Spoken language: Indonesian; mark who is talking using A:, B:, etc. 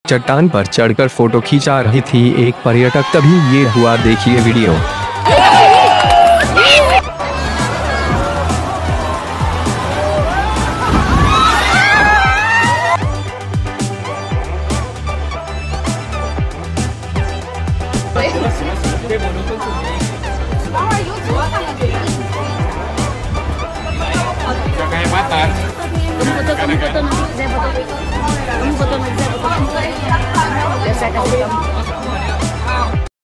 A: चट्टान पर चढ़कर फोटो खींचा रही थी एक पर्यटक, तभी ये हुआ, देखिए video.
B: Kamu foto nanti saya foto. Kamu foto nanti saya foto. Biar saya kasih kamu.